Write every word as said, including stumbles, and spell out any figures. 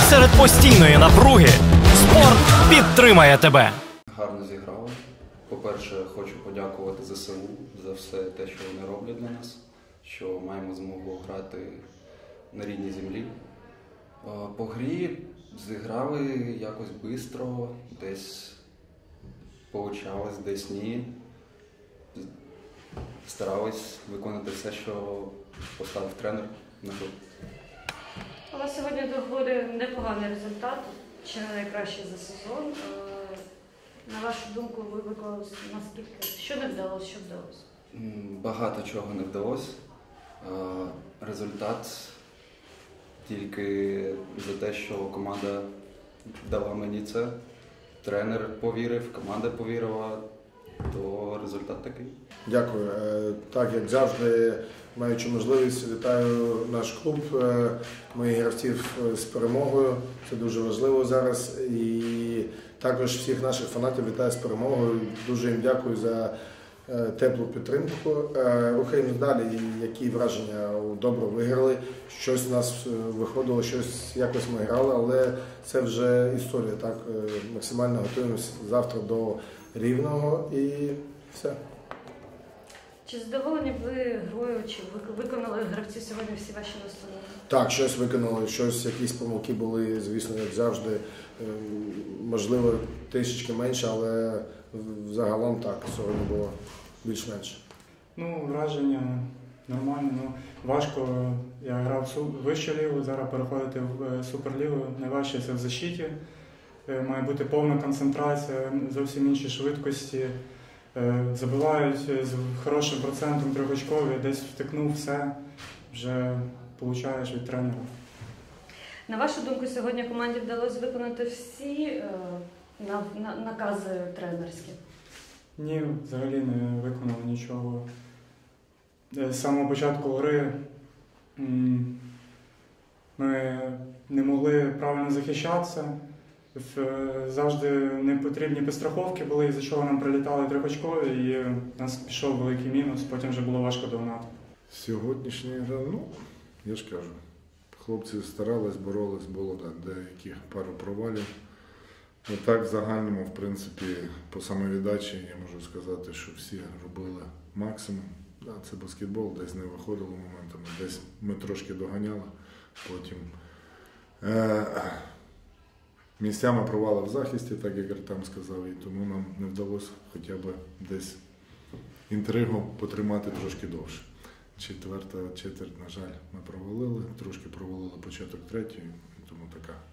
Серед постійної напруги спорт підтримає тебе. Гарно зіграли. По-перше, хочу подякувати ЗСУ за все те, що вони роблять для нас, що маємо змогу грати на рідній землі. По грі зіграли якось швидко, десь получалось, десь ні. Старались виконати все, що поставив тренер на гру. У вас сьогодні доволі непоганий результат, чи не найкращий за сезон. На вашу думку, ви виконали наскільки? Що не вдалося, що вдалося? Багато чого не вдалося. Результат тільки за те, що команда дала мені це. Тренер повірив, команда повірила, то результат такий. Дякую. Так, як завжди, маючи можливість, вітаю наш клуб, моїх гравців з перемогою. Це дуже важливо зараз. І також всіх наших фанатів вітаю з перемогою. Дуже їм дякую за теплу підтримку. Рухаємось далі. Які враження? Добре виграли. Щось у нас виходило, щось якось ми грали, але це вже історія. Так? Максимально готуємося завтра до Рівного і все. Чи задоволені ви грою, чи виконали гравці сьогодні всі ваші настанови? Так, щось виконали, щось, якісь помилки були, звісно, як завжди. Можливо, трішечки менше, але загалом так, сьогодні було більш-менш. Ну, враження нормальне, ну, важко. Я грав вищу лігу, зараз переходити в суперлігу. Найважче це в защиті. Має бути повна концентрація, зовсім інші швидкості. Забивають з хорошим процентом трьохочкові, десь втикнув, все, вже получаєш від тренера. На вашу думку, сьогодні команді вдалося виконати всі е, на, на, накази тренерські? Ні, взагалі не виконали нічого. З самого початку гри ми не могли правильно захищатися. Завжди не потрібні підстраховки були, із-за чого нам прилітали трьохочкові, і у нас пішов великий мінус, потім вже було важко догнати. Сьогоднішня гра, ну, я ж кажу, хлопці старались, боролись, було да, деяких пару провалів. Ну, так, в загальному, в принципі, по самовіддачі я можу сказати, що всі робили максимум. Да, це баскетбол, десь не виходило моментами, десь ми трошки доганяли, потім е місцями провали в захисті, так як Артем сказав, і тому нам не вдалося хоча б десь інтригу потримати трошки довше. Четверта четверть, на жаль, ми провалили, трошки провалили початок третьої, тому така